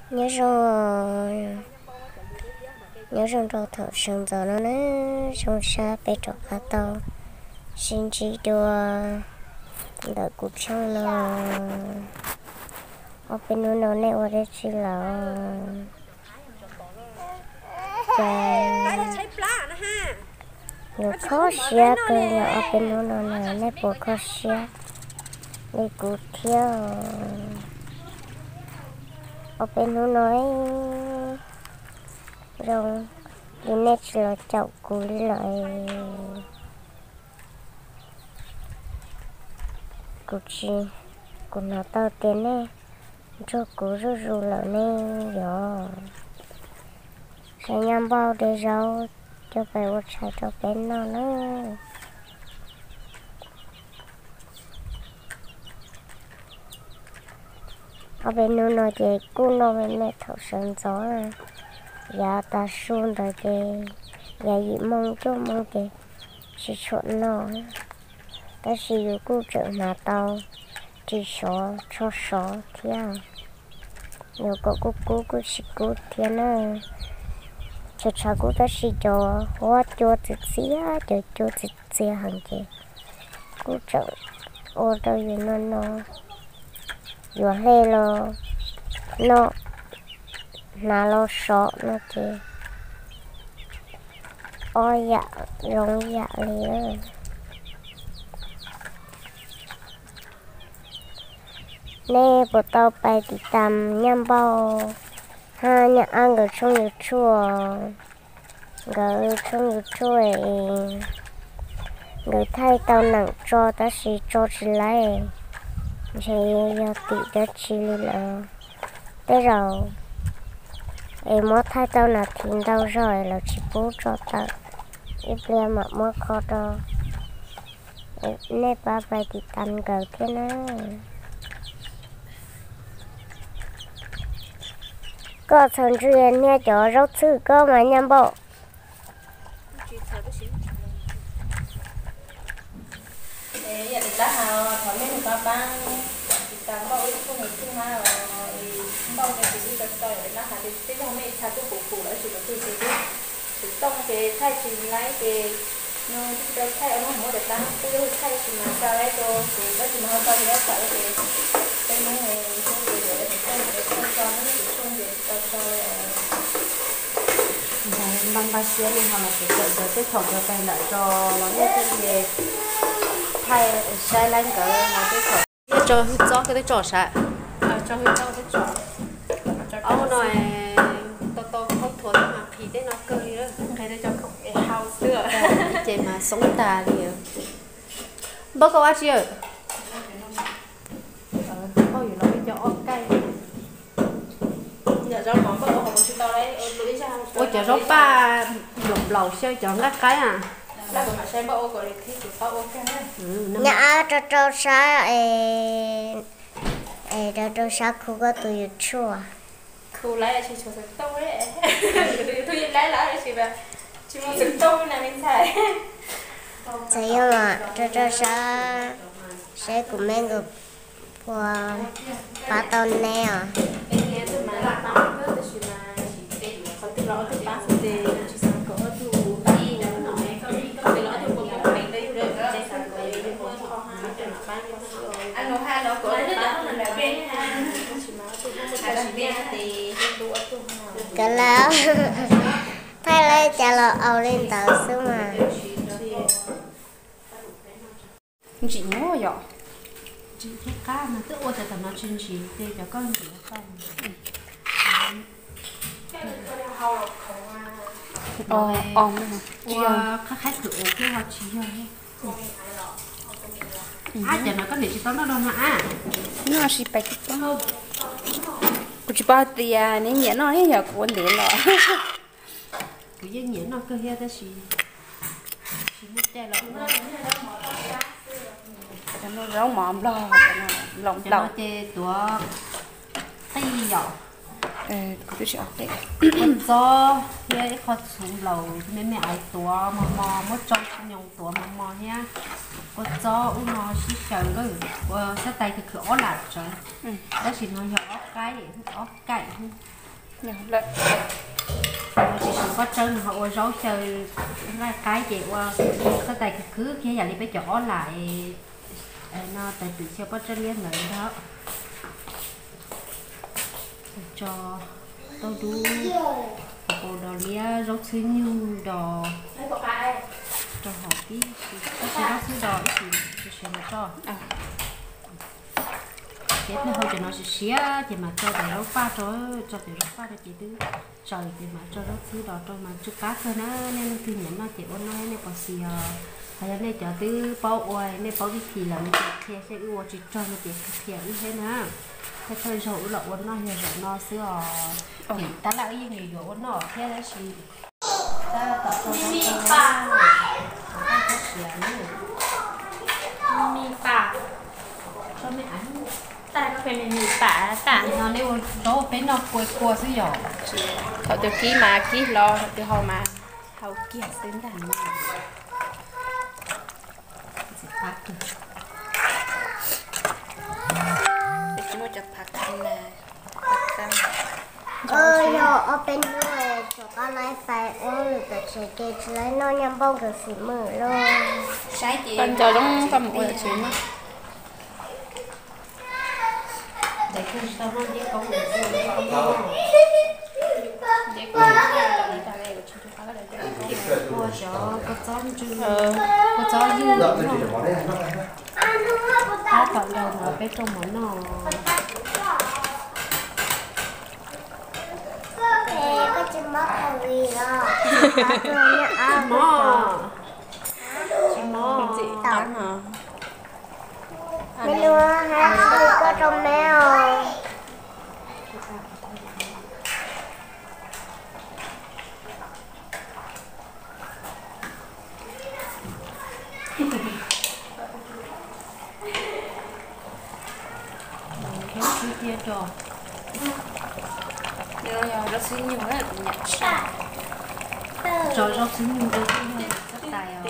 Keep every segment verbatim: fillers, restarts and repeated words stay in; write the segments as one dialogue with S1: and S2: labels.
S1: nhớ rồi nhớ rồi đâu thở sương giờ nó nè sông xa bé trọ cá tàu xin chỉ đùa đợi cuộc sống nó ở bênนู้นnó nè ở đây chỉ là nhiều khó xia cơ nhà ở bênนู้นnó nè nè bộ khó xia đi cụ theo ở bênนู้นnói rồi đi nè chỉ là chậu cụ lại cụ chi cụ nó tao tiền nè cho cụ rú rú lại nè giờ sẽ nhắm bao để rau cho phải một sai cho bên nó nữa ở bênนู้นnó chỉ cú nó bên mẹ thầu sân gió giờ ta xuống rồi thì giờ gì mong cho mong thì chỉ chọn nó ta chỉ có cú chợ mà tao chỉ số cho số theo nhiều có cú cú cú chỉ cú theo nữa cho cha cú ta chỉ cho hóa cho tự xía cho cho tự xía hàng gì cú chợ ô đâu gì nó nó vừa hay lo nó là lo sợ nó thì ôi dạ rong dạ liền nè bộ tao bay đi tầm nhâm bao ha nhà ăn ở trong nhiều chùa ở trong nhiều chùa người thay tao nặng cho ta chỉ cho chỉ lấy chỉ giờ tị đó chỉ là tới rồi em mới thay tao là thìn đâu rồi là chỉ bố cho tao ít lên mà mới khó đâu nè ba bay thì tầm gạo thế nào có thằng chuyện nghe cho rau sư có mà nhâm bộ
S2: giờ thì đã hào thằng mấy người ba ba tạm bao ít không một thứ hai là bao nhiêu thì đi tới tới để nó hạt thì cái dòng này chặt cái củ củ lại chỉ có từ từ từ trong cái thay chỉ lấy cái nó cái thay nó không có được tăng cái cái thay chỉ mà sao lấy cho thì đó chỉ mà bao nhiêu phải cái cái mấy này không được để cái cái cái cho nó chỉ không được cho cho
S3: bằng ba xía thì họ là sẽ dạy được cái thòng cho tay lại cho nó như cái gì thay sai lên cái là cái thòng cho cho cái trò sạ
S2: cho hơi cho cái trò
S3: ông nói to to không thốn mà thì đấy nó cơ đi đó
S2: cái đấy cho không cái hao xưa
S3: chị mà sống tà đi bác có ăn chưa
S2: bao giờ nó cho ớt cay giờ cho món bác có một chút to đấy lấy ra
S3: ôi chờ rốt ba lục lầu chơi chọn các cái à
S2: là mà xem bao gọi thì chỉ bao ok
S1: nhà cho cho sa ê ê cho cho sa khu có tụi chua
S2: khu lấy chỉ cho sự tâu đấy tụi lấy lấy chỉ là chỉ muốn sự tâu này mình xài
S1: thế nhưng mà cho cho sa sẽ cùng mình được qua ba tuần nè
S2: anh nói hai nó có nó đã mình là bên
S1: cái lá thay lấy trả lời ao lên tàu xíu mà
S3: chị nhớ rồi chị thích cá mà tự ôi tầm nó chuyên chỉ để cho con gì nó không ờ ong mà khách khách tự cái họ chỉ rồi à giờ nó có để cho nó đâu mà
S4: nó là bạch không cô chỉ bảo thì à nếu nhẹ nó hết giờ cuốn để rồi
S3: cái gì nhẹ nó cơ hết đó chị chị mất tay lắm
S4: cho nó rau mỏm lo lòng
S3: lòng tê tua tay nhỏ
S4: ờ cứ chọn đấy
S3: con gió cái con xuống lầu mẹ mẹ ai tua mò mò mất trong nhung tua mò mò nhá con gió u nó xí trời rồi sát tay thì cửa lại trời đó chỉ nó nhỏ cái ốc cày
S4: nhỏ lợn
S3: chỉ sử có chân họ ôi rau chơi cái cái chị qua sát tay thì cứ kia giờ đi phải chỗ lại nó tại tự xe có chân liên lợi đó cho tao đu bộ đồ lia rau xứ nhung đồ cho họ tí cái gì rau xứ đồ thì thì sẽ mà cho chết nó hơi cho nó sẽ xía thì mà cho để rau pha cho cho để rau pha để chị tứ trời thì mà cho rau xứ đồ cho mà chút cá thôi nó nên thì nhẫn nó chị ôn nói nên còn xì hay là nên cho tứ bao oi nên bao cái gì là mình sẽ sẽ ưu chỉ cho nó tiền tiền như thế nào cái thời số là uốn nó nhiều rồi nó xưa thì ta là cái gì nhiều uốn nó thế là gì ta tập cho nó mi pa
S2: mi pa
S3: cho mẹ ăn
S2: ta có phải mi pa cả
S3: nó nếu đó bên nó cua cua xứ dầu
S4: họ từ ký mà ký lo từ họ mà họ kia xứng đàn chỉ một chậpผักกันนะผักกัน
S1: เออโยเอาเป็นด้วยจบอะไรไปโอ้หรือแต่เฉยเกจแล้วนอนยังบ้องกับสีมือเลย
S4: ใช่จีcon chờ trong cầm một là chín á
S3: để khi sau nó đi công việc gì đi công việc
S4: để con chờ đi ta đây của chúng ta cái này
S3: mua cho có chó chưa có chó dư nó cộng đồng ở bên trong món nó
S1: ก็จะมาทวีอ่ะตัวเนี้ยอ่ะ
S3: mò mò
S4: chị tao hả
S1: ไม่รู้ว่าฮะคือก็ตรงแมว
S3: khéo kia kia cho
S4: nhớ nhớ rất xinh nhiều đấy nhặt sao
S3: cho cho xíu nhiều cho cái rất tài à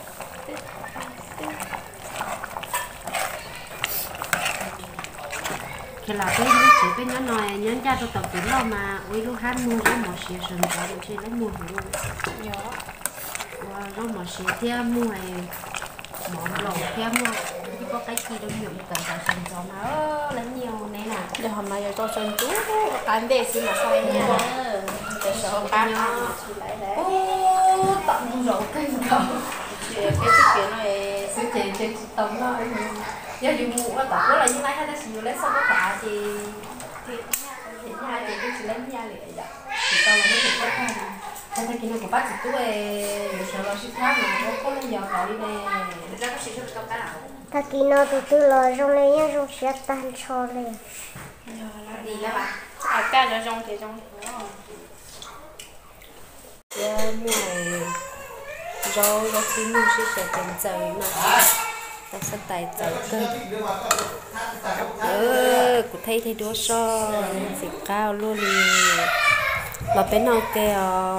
S3: cái là cái nó chỉ cái nhớ nói nhớ cha tôi tập tính lo mà ui lúc hát mua cái mỏ xì sườn cho được chứ lấy mua luôn
S4: nhớ
S3: và nó mỏ xì theo mua này mỏ lẩu theo mua chứ có cái gì đâu nhiều cả cả sườn cho mà ơ lấy nhiều này nè
S4: giờ hôm nay giờ cho chân chú cái để xin mà sai nha để sợ ba ăn lại đấy
S3: ô tận rổ cây rồi
S4: cái cái kia này
S3: sư chị chị tầm thôi giờ dù mù nó tập là như này hay là xíu lấy xong nó cả thì thì thì nhà thì cũng chỉ lấy nhà để vậy thì tao là mấy cái khác hay là cái này của bác chị tôi rồi sợ lo ship khác mà có có lên giờ gọi đi nè
S4: ra có sự cho các bạn
S1: ถ้ากินเอาตัวตัวลอยตรงนี้ยังต้องเสียตันชอเลย
S4: đi các bạn à cả cho trong thì trong
S3: giờ mùi rau rau xí mùi sẽ sẽ cần trời mà ta sẽ tài trời cơ ờ cụ thấy thấy đua so thì cao luôn đi mà bên nào kìa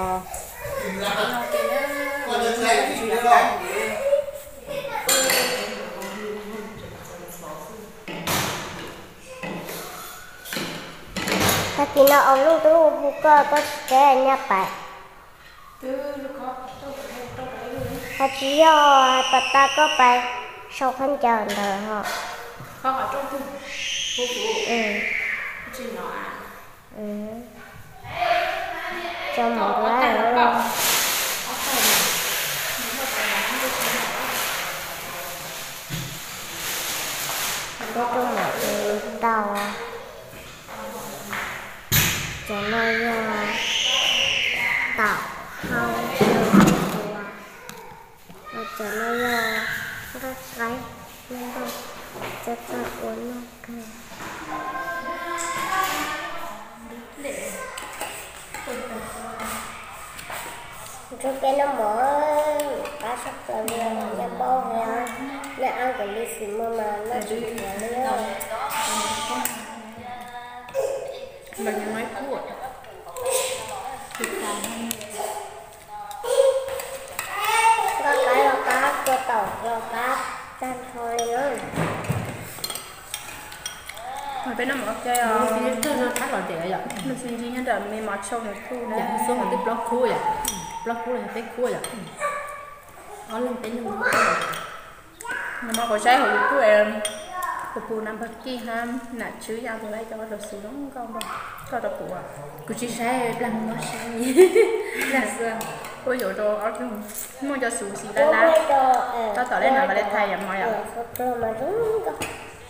S1: ถ้ากินเอาเอาลูกตัวลูกก็ก็แก่เนี่ยไปถ้าเที่ยวปัตตาก็ไปชอบขันเจริญเลยฮะ
S4: không ở trong khu khu phố
S1: อืม
S4: trên nó à
S1: อืมจะหมดแล้วเหรอก็ต้องหมดเลยเตาจะไม่ยอมเต่าเข้าตัวเราจะไม่ยอมรักไร้ไม่ต้องจะตัดอ้วนมากเกิน Trước cái nó mở cá sắp tới nhà bao nha nhà ăn cái ly xì mơ mà nó chỉ là nữa
S4: là nhà máy cũ ạ.
S1: Có cái là cá có tàu là cá chăn thôi nữa.
S4: Mà bên nó một cái
S3: Ờ, cái nó khác là trẻ vậy.
S4: mình suy nghĩ nhân là mình mặc sâu này khu
S3: Dạ,
S4: này.
S3: xuống là cái block khu vậy. Block khu là cái khu vậy. Nó lên tới những
S4: Nhưng mà có trái hồi của em của phụ nam bác kỳ ham là chứ giao từ đây cho nó được xuống đúng không đâu. Có được phụ à.
S3: của chị sẽ làm nó sẽ là sao?
S4: Ôi dồi đồ ở cái mua cho sủ xì
S1: Có
S4: lá lá.
S1: mấy đồ ờ,
S4: Tao tỏ lên nào mà lên thay em mọi ạ.
S1: ờ, có đồ mà đúng có.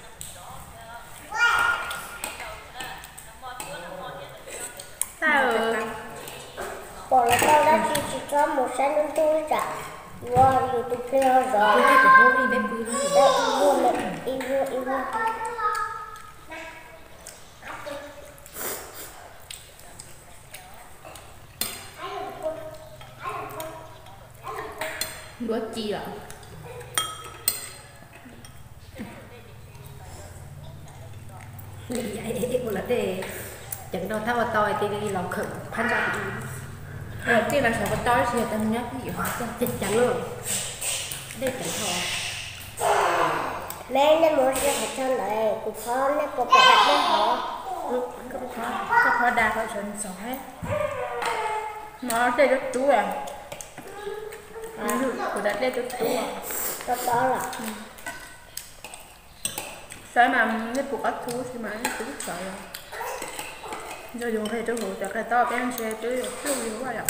S4: Sao
S1: Bỏ là tao đã chỉ chỉ cho một sáng đến tôi trả. Wow, YouTube player
S3: Tôi
S1: rồi.
S3: thấy cái hố đi bếp bưởi đó.
S1: Đây, yêu này, yêu, yêu.
S3: Đũa chi ạ? Vậy một là để chẳng đâu thao tòi thì đi lòng khẩn phan ra thì
S4: Ờ, cái là sao có tối thì ta nhắc cái gì
S3: chắc chắn luôn. Đây chẳng thò.
S1: Mẹ nên muốn sẽ phải cho lại của con nên của phải đặt lên họ.
S4: Ừ, có khó có khó đa có chuyện sợ hết nó đây rất chú à của đặt đây rất chú à
S1: Đó đó là
S4: sao mà cái cuộc ắt thú thì mà nó cũng sợ rồi rồi dùng thì tôi hụt được cái to cái anh xe tôi tôi dùng quá rồi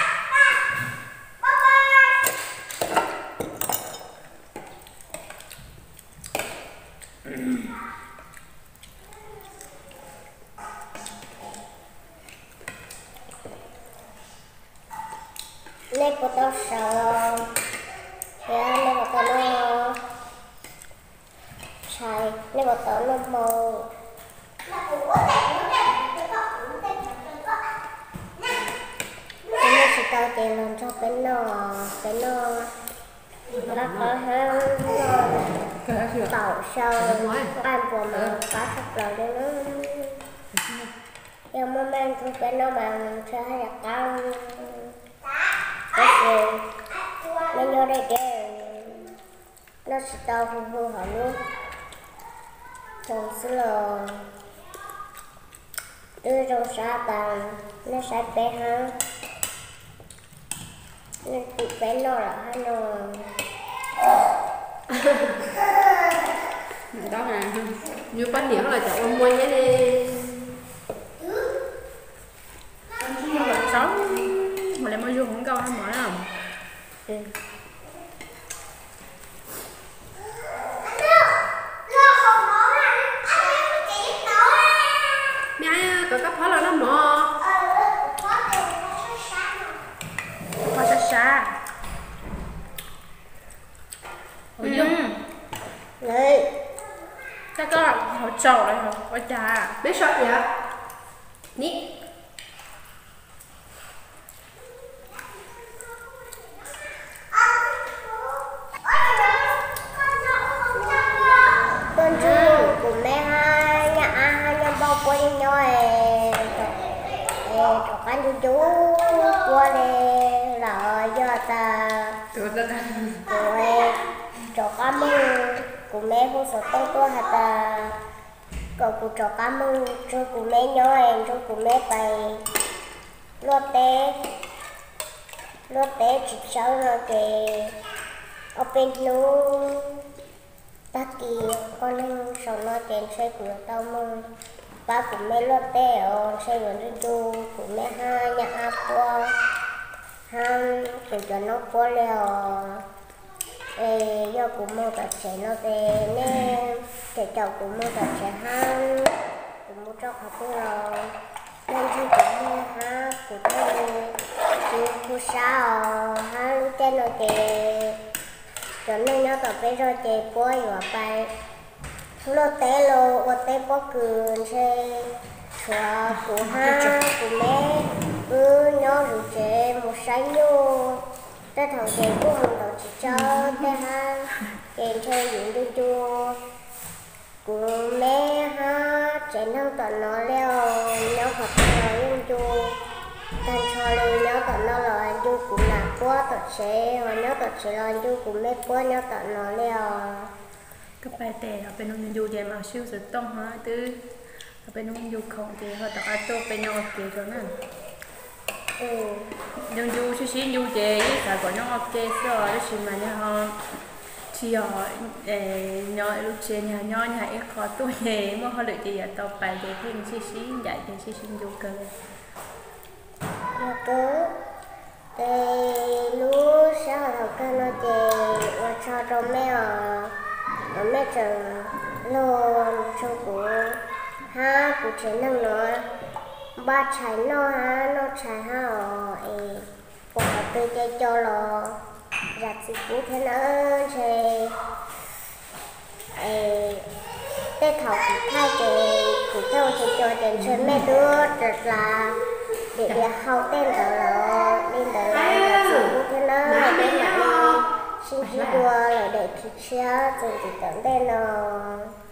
S1: nên của tao sợ thì nên của tao nó xài nên của tao nó màu nên sẽ tao tiền làm cho cái nó cái nó nó có hơn nó tàu sâu ăn của mà có sắp rồi đấy nó nhưng mà mang cho cái nó bằng sẽ là cao cái gì nó nhớ đây để nó sẽ tao hư hư hả luôn thường sẽ là đưa trong xã tàng nó sẽ bé hơn nên tụi bé nó là hai nó
S3: Đó là như quan điểm là cháu ôn môi đi.
S4: nhưng mà sáu mà lại mới vô không câu hay mở không
S1: ừ.
S3: Mẹ ai có cấp phó là nó mò.
S4: hoa xa xa
S3: Ôi
S4: ừ.
S3: dồi.
S1: Đấy
S4: Chắc có họ trò này hả hoa trà
S3: Mấy shot vậy? Ní.
S1: con chú của mẹ hai nhà hai nhà bao của nhau ấy cho con chú chú của đây là do ta
S3: Được rồi ta.
S1: rồi cho con mừng của mẹ không sợ tôi tôi hạt ta cậu của cho con mừng cho của mẹ nhau ấy cho của mẹ bày lót té lót té chỉ sau rồi thì ở bênนู้ta kỳ con đang sống nói tiền xe của tao mơ ba của mẹ lót té ở xe của đi đu của mẹ hai nhà a qua hai từ cho nó qua leo ê do của mơ cả trẻ nó về nên trẻ chồng của mơ cả trẻ hai của mơ trong học rồi nên khi của mơ ha của tôi chú cô sao ha lúc tên nó kì cho nên nó tập cái rồi chơi bơi và bay lô té lô và té bó cường xe xóa của ha của mẹ cứ nó rủ trẻ một sáng vô ta thằng trẻ của hồng đầu chỉ cho ta ha kèm theo những đôi chua của mẹ ha chạy nâng tận nó leo nó học nó nhưng chú tan cho lên nó tận nó là chú cũng là quá tận sẽ và nó tận sẽ là chú cũng mấy quá nó tận nó leo
S4: các bài tè họเป็นนยูเดียมาชิวสุดต้องฮะตื้อเขาเป็นนยูของเดียเขาตักอาโต้เป็นนอเกจนั่น
S1: ừ
S4: nhưng du chứ xin du chế cả có những học chế rồi đó chỉ mà nhà họ chỉ họ để nhỏ lúc chế nhà nhỏ nhà ít khó tuổi hè mà họ được chỉ là tập bài để thêm xí xí dạy để xí xin du cơ
S1: nó cứ để lúc sau đầu cơ nó chế và cho cho mẹ ở mẹ chồng luôn cho cụ ha cụ chế năng nữa ba trái nó ha nó trái ha ở cụ học tôi chơi cho lo giặt xịt cũ thế nữa chơi tết thảo cụ thay chơi cụ theo chơi cho đến chơi mẹ đứa rất là để để học tên đó là lên đó là giặt xịt cũ thế nữa bên lại xin chú đua là để thịt xe rồi thì tận đây là